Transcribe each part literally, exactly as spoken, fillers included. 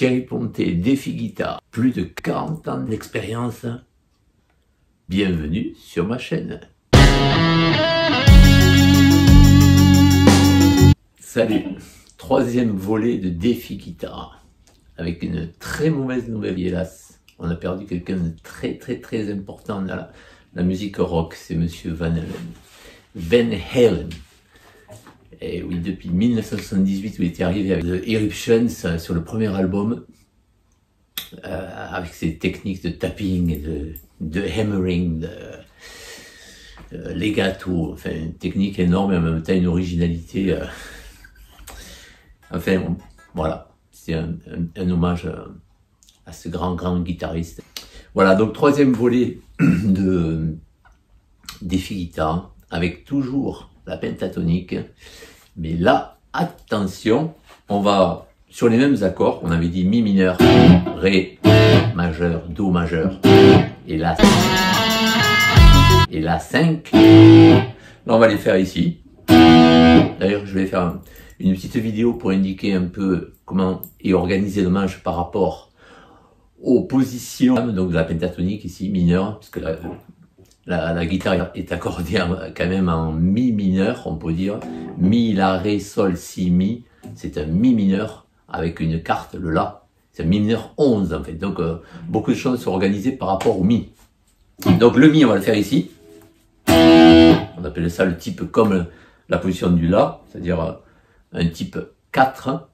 Thierry Pontet, défi guitare, plus de quarante ans d'expérience. Bienvenue sur ma chaîne. Salut, troisième volet de défi guitare, avec une très mauvaise nouvelle, hélas. On a perdu quelqu'un de très très très important dans la, la musique rock, c'est Monsieur Van Halen. Van Halen. Et oui, depuis mille neuf cent soixante-dix-huit, où il était arrivé avec The Eruptions sur le premier album, euh, avec ses techniques de tapping, de, de hammering, de, de legato, enfin une technique énorme et en même temps une originalité. Euh, enfin, bon, voilà, c'est un, un, un hommage à ce grand, grand guitariste. Voilà, donc troisième volet de défi guitare, avec toujours la pentatonique. Mais là, attention, on va sur les mêmes accords. On avait dit mi mineur, ré majeur, do majeur, et la et la cinq. Là, on va les faire ici. D'ailleurs, je vais faire une petite vidéo pour indiquer un peu comment est organisé le manche par rapport aux positions. Donc de la pentatonique ici, mineur, parce que la, la, la guitare est accordée quand même en mi mineur, on peut dire. Mi, la, ré, sol, si, mi. C'est un mi mineur avec une carte, le la. C'est un mi mineur onze en fait. Donc euh, beaucoup de choses sont organisées par rapport au mi. Donc le mi, on va le faire ici. On appelle ça le type comme la position du la, c'est-à-dire euh, un type quatre.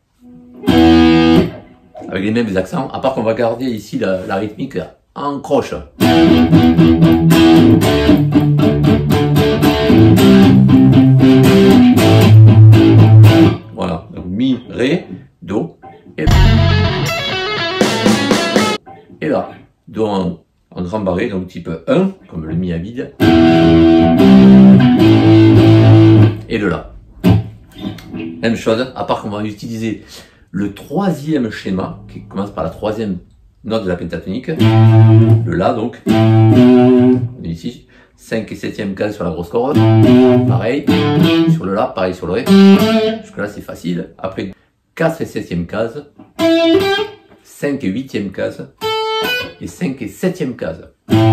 Avec les mêmes accents, à part qu'on va garder ici la, la rythmique en croche. Voilà, donc mi, ré, do, et, et là, do en, en grand barré, donc type un, comme le mi à vide, et le la. Même chose, à part qu'on va utiliser le troisième schéma, qui commence par la troisième note de la pentatonique, le la donc, on est ici, cinq et septième case sur la grosse corde, pareil, sur le la, pareil sur le ré, jusque là c'est facile, après quatre et septième case, cinq et huitième case, et cinq et septième case.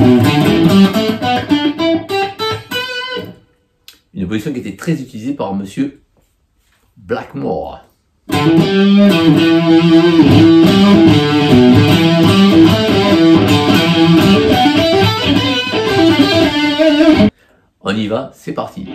Une position qui était très utilisée par Monsieur Blackmore. On y va, c'est parti.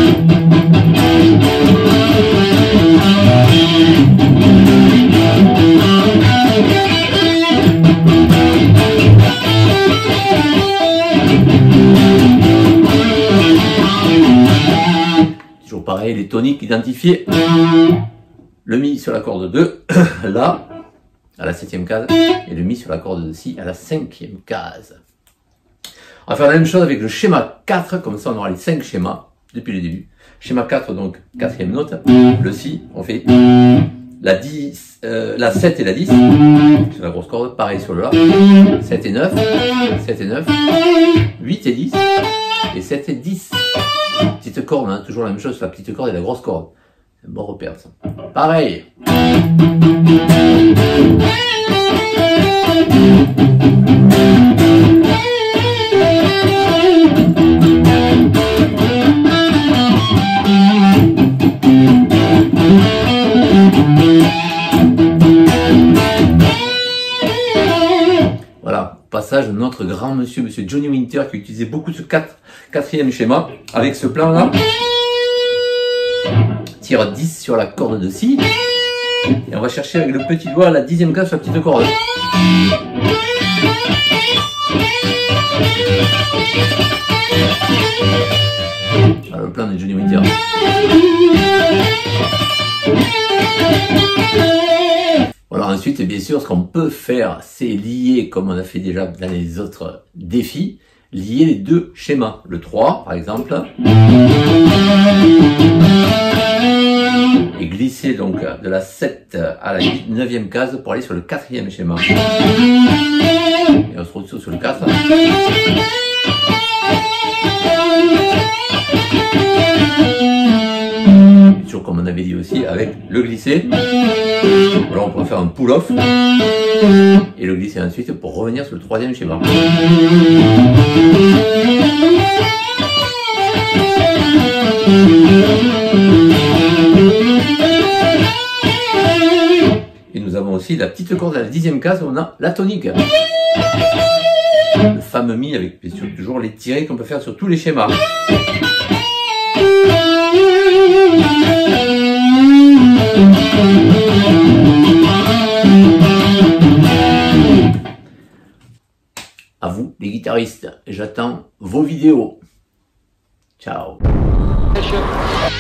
Toujours pareil, les toniques identifiés. Le mi sur la corde deux, là, à la septième case, et le mi sur la corde de si à la cinquième case. On va faire la même chose avec le schéma quatre, comme ça on aura les cinq schémas depuis le début. Schéma quatre, donc quatrième note, le si, on fait la dix, euh, la sept et la dix, sur la grosse corde, pareil sur le la, sept et neuf, sept et neuf, huit et dix, et sept et dix. Petite corde, hein, toujours la même chose sur la petite corde et la grosse corde. C'est un bon repère ça. Pareil. Voilà, passage de notre grand monsieur, monsieur Johnny Winter, qui utilisait beaucoup ce quatre, quatrième schéma, avec ce plan là. Tire dix sur la corde de si, et on va chercher avec le petit doigt la dixième case sur la petite corde. Voilà le plan de Johnny Winter. Voilà, ensuite, bien sûr, ce qu'on peut faire, c'est lier, comme on a fait déjà dans les autres défis, lier les deux schémas. Le trois, par exemple, et glisser donc de la sept à la neuvième case pour aller sur le quatrième schéma. Et on se retrouve sur le quatre. toujours comme on avait dit aussi, avec le glisser. Alors on pourrait faire un pull-off et le glisser ensuite pour revenir sur le troisième schéma. Et nous avons aussi la petite corde à la dixième case où on a la tonique. Le fameux mi avec bien sûr toujours les tirés qu'on peut faire sur tous les schémas. À vous les guitaristes, j'attends vos vidéos. Ciao.